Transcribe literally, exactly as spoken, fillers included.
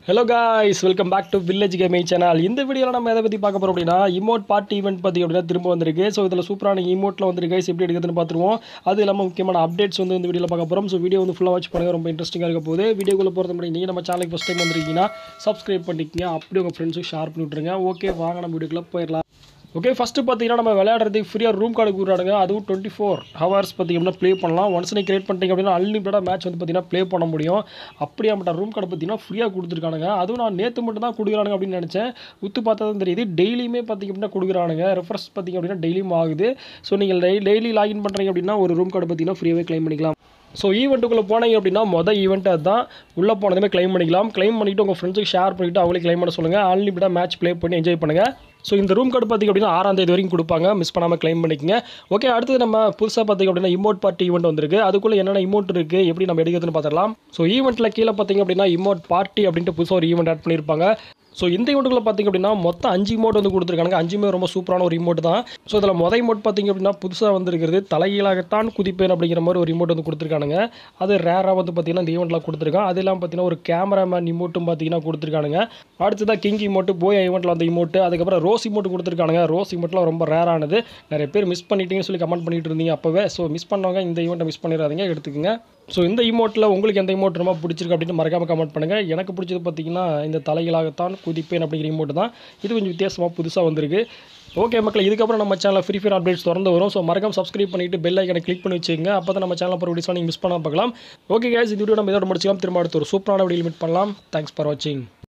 Hello guys, welcome back to Village Gaming Channel. இந்த வீடியோல நம்ம எதை பத்தி பார்க்க போறோம் அப்படினா emote party event பத்தி அப்படினா திரும்ப வந்திருக்கு. சோ இதல சூப்பரான emoteல வந்திருக்கு guys. எப்படி எடுக்கிறதுன்னு பாத்துருவோம். அது இல்லாம முக்கியமான அப்டேட்ஸ் வந்து இந்த வீடியோல பார்க்க போறோம். சோ வீடியோ வந்து ஃபுல்லா வாட்ச் பண்ணுங்க, ரொம்ப இன்ட்ரஸ்டிங்கா இருக்க போகுது. வீடியோக்குள்ள போறது முன்னாடி நீங்க நம்ம சேனலுக்கு ஃபர்ஸ்ட் டைம் வந்திருக்கீங்கன்னா Subscribe பண்ணிக்கங்க. அப்படியே உங்க ஃப்ரெண்ட்ஸ்க்கு ஷேர் பண்ணி விட்டுருங்க. ஓகே வாங்க நம்ம வீடியோக்குள்ள போயிரலாம். ஓகே ஃபர்ஸ்ட் பாத்தீங்கன்னா நம்ம விளையாடுறதுக்கு ஃப்ரீயா ரூம் கார்டு குடுறாங்க. அதுவும் twenty four ஹவர்ஸ் பாத்தீங்கன்னா ப்ளே பண்ணலாம். ஒன்ஸ் நீ கிரியேட் பண்ணிட்டீங்க அப்படினா அன்லிமிட்டடா மேட்ச் வந்து பாத்தீங்கன்னா ப்ளே பண்ண முடியும். அப்படியே நம்ம ரூம் கார்டு பாத்தீங்கன்னா ஃப்ரீயா கொடுத்துருக்கானுங்க. அதுவும் நான் நேத்து மட்டும் தான் குடுக்குறானுங்க அப்படி நினைச்சேன். உத்து பார்த்தா தான் தெரியுது டெய்லியுமே பாத்தீங்க அப்படினா குடுக்குறானுங்க. ரெஃப்ரெஷ் பாத்தீங்க அப்படினா டெய்லியும் ஆகுது. சோ நீங்க டெய்லி லாகின் பண்றீங்க அப்படினா ஒரு ரூம் கார்டு பாத்தீங்கன்னா ஃப்ரீயாவே க்ளைம் பண்ணிக்கலாம். ஸோ ஈவெண்ட்டுக்குள்ளே போனீங்க அப்படின்னா மொதல் ஈவெண்ட் அதுதான். உள்ளே போனதுமே க்ளைம் பண்ணிக்கலாம். க்ளைம் பண்ணிவிட்டு உங்கள் ஃப்ரெண்ட்ஸுக்கு ஷேர் பண்ணிவிட்டு அவங்களே க்ளைம் பண்ண சொல்லுங்கள். அன்லிமிட்டடாக மேட்ச் ப்ளே பண்ணி என்ஜாய் பண்ணுங்கள். ஸோ இந்த ரூம் கார்டு பார்த்திங்க அப்படின்னா ஆறாம் தேதி வரைக்கும் கொடுப்பாங்க. மிஸ் பண்ணாமல் க்ளைம் பண்ணிக்கங்க. ஓகே அடுத்தது நம்ம புதுசாக பார்த்திங்க அப்படின்னா இமோட் பார்ட்டி ஈவெண்ட் வந்திருக்கு. அதுக்குள்ளே என்னென்ன இமோட் இருக்குது, எப்படி நம்ம எடுக்கிறதுன்னு பார்த்துடலாம். ஸோ ஈவெண்ட்டில் கீழே பார்த்திங்க அப்படின்னா இமோட் பார்ட்டி அப்படின்ட்டு புதுசாக ஒரு ஈவெண்ட் ஆட் பண்ணியிருப்பாங்க. ஸோ இந்த இமோட்டுக்குள்ள பார்த்திங்க அப்படின்னா மொத்தம் அஞ்சு இமோட் வந்து கொடுத்துருக்காங்க. அஞ்சுமே ரொம்ப சூப்பரான ஒரு இமோட் தான். ஸோ இதில் மொதல் இமோட் பார்த்திங்க அப்படின்னா புதுசாக வந்துருக்கிறது தலைகீழாகத்தான் குதிப்பேன் அப்படிங்கிற மாதிரி ஒரு இமோட் வந்து கொடுத்துருக்கானுங்க. அது ரேராக வந்து பார்த்திங்கன்னா இந்த ஈவெண்ட்டில் கொடுத்துருக்கான். அது இல்லாமல் பார்த்திங்கன்னா ஒரு கேமராமேன் இமோட்டும் பார்த்திங்கன்னா கொடுத்துருக்கானுங்க. அடுத்ததாக கிங் இமோட்டு, போய் ஈவெண்ட்டில் வந்த இமோட்டு, அதுக்கப்புறம் ரோஸ் இமோட்டு கொடுத்துருக்கானுங்க. ரோஸ் இமோட்லாம் ரொம்ப ரேரானது. நிறைய பேர் மிஸ் பண்ணிட்டீங்கன்னு சொல்லி கமெண்ட் பண்ணிட்டு இருந்தீங்க அப்போவே. ஸோ மிஸ் பண்ணவங்க இந்த ஈவெண்ட்டை மிஸ் பண்ணிடாதீங்க, எடுத்துக்கங்க. ஸோ இந்த இமோட்டில் உங்களுக்கு எந்த இமோட் ரொம்ப பிடிச்சிருக்கு அப்படின்னு மறக்காமல் கமெண்ட் பண்ணுங்கள். எனக்கு பிடிச்சது பார்த்திங்கன்னா இந்த தலைகளாகத்தான் குதிப்பேன் அப்படிங்கிற இமோட் தான். இது கொஞ்சம் வித்தியாசமாக புதுசாக வந்திருக்கு. ஓகே மக்கள், இதுக்கப்புறம் நம்ம சேனலில் ஃப்ரீ ஃபயர் அப்டேட்ஸ் தொடர்ந்து வரும். ஸோ மறக்காம சப்ஸ்கிரைப் பண்ணிவிட்டு பெல் ஐக்கனை கிளிக் பண்ணி வச்சுக்கோங்க. அப்போ தான் நம்ம சேனல் போகிற வீடியோஸ் நீங்கள் மிஸ் பண்ணால் பார்க்கலாம். ஓகே கைஸ், இந்த வீடியோ நம்ம இதோட முடிச்சுக்கலாம். திரும்ப அடுத்து ஒரு சூப்பரான வீடியோ மீட் பண்ணலாம். தேங்க்ஸ் ஃபார் வாட்சிங்.